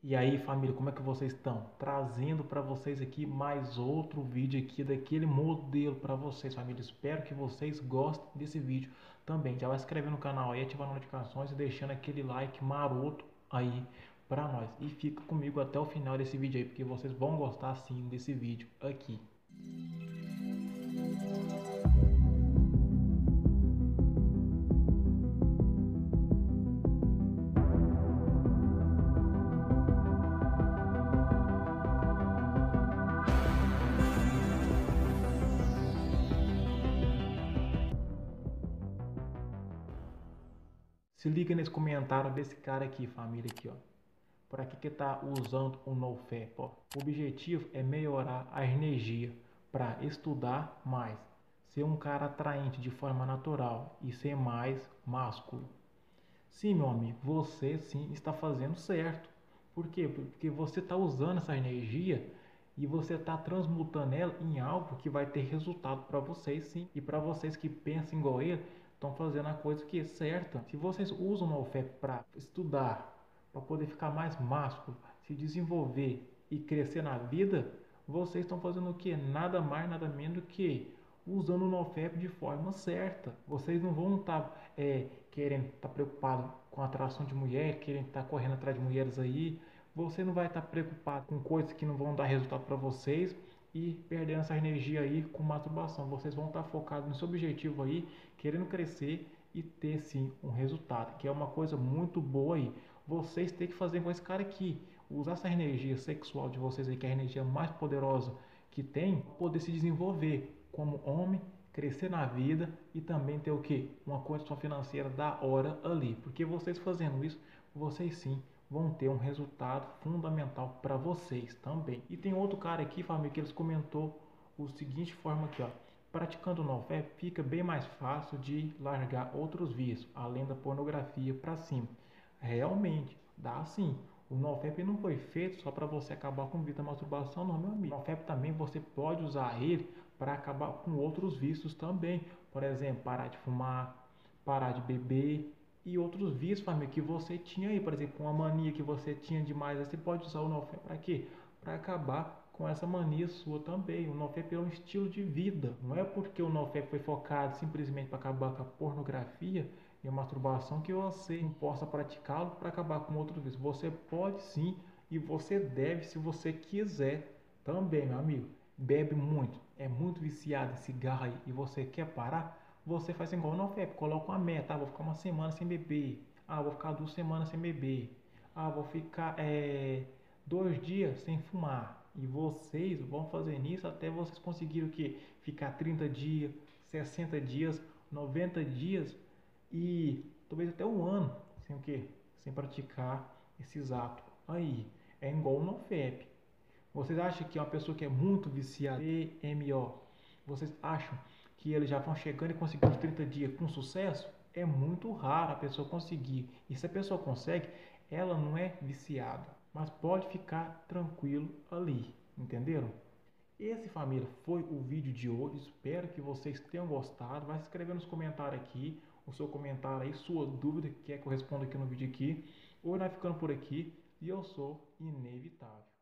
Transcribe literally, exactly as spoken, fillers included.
E aí, família, como é que vocês estão? Trazendo para vocês aqui mais outro vídeo aqui daquele modelo para vocês, família. Espero que vocês gostem desse vídeo também. Já vai se inscrever no canal aí, ativando as notificações e deixando aquele like maroto aí para nós. E fica comigo até o final desse vídeo aí, porque vocês vão gostar sim desse vídeo aqui. Se liga nesse comentário desse cara aqui, família, aqui, ó. Para que que tá usando o NoFap, ó? O objetivo é melhorar a energia para estudar mais, ser um cara atraente de forma natural e ser mais másculo. Sim, meu amigo, você sim está fazendo certo. Por quê? Porque você está usando essa energia e você está transmutando ela em algo que vai ter resultado para vocês sim. E para vocês que pensam igual ele, estão fazendo a coisa que é certa. Se vocês usam o NoFap para estudar, para poder ficar mais másculo, se desenvolver e crescer na vida, vocês estão fazendo o que? Nada mais, nada menos do que usando o NoFap de forma certa. Vocês não vão estar tá, é, querendo estar tá preocupado com a atração de mulher, querendo estar tá correndo atrás de mulheres aí. Você não vai estar tá preocupado com coisas que não vão dar resultado para vocês e perdendo essa energia aí com masturbação. Vocês vão estar tá focados no seu objetivo aí, querendo crescer e ter sim um resultado, que é uma coisa muito boa aí. Vocês têm que fazer com esse cara aqui, usar essa energia sexual de vocês aí, que é a energia mais poderosa que tem, poder se desenvolver como homem, crescer na vida e também ter o que? Uma condição financeira da hora ali. Porque vocês fazendo isso, vocês sim vão ter um resultado fundamental para vocês também. E tem outro cara aqui, família, que eles comentou o seguinte forma aqui, ó. Praticando o NoFap fica bem mais fácil de largar outros vícios, além da pornografia para cima. Realmente, dá sim. O NoFap não foi feito só para você acabar com o vício da masturbação, não, meu amigo. O NoFap também você pode usar ele para acabar com outros vícios também. Por exemplo, parar de fumar, parar de beber e outros vícios, família, que você tinha aí. Por exemplo, uma mania que você tinha demais, você pode usar o NoFap para quê? Para acabar com essa mania sua também. O NoFap é um estilo de vida. Não é porque o NoFap foi focado simplesmente para acabar com a pornografia e a masturbação que você não possa praticá-lo para acabar com outro vício. Você pode sim e você deve se você quiser também, meu amigo. Bebe muito, é muito viciado em cigarro aí e você quer parar, você faz igual o NoFap, coloca uma meta, ah, vou ficar uma semana sem beber, ah, vou ficar duas semanas sem beber, ah, vou ficar é, dois dias sem fumar. E vocês vão fazer nisso até vocês conseguirem o quê? Ficar trinta dias, sessenta dias, noventa dias e talvez até um ano sem o quê? Sem praticar esses atos. Aí, é igual o NoFap. Vocês acham que uma pessoa que é muito viciada em P M O, vocês acham que eles já vão chegando e conseguindo os trinta dias com sucesso? É muito raro a pessoa conseguir. E se a pessoa consegue, ela não é viciada. Mas pode ficar tranquilo ali. Entenderam? Esse, família, foi o vídeo de hoje. Espero que vocês tenham gostado. Vai se inscrever nos comentários aqui. O seu comentário aí, sua dúvida, que quer que eu responda aqui no vídeo aqui. Hoje nós ficando por aqui. E eu sou inevitável.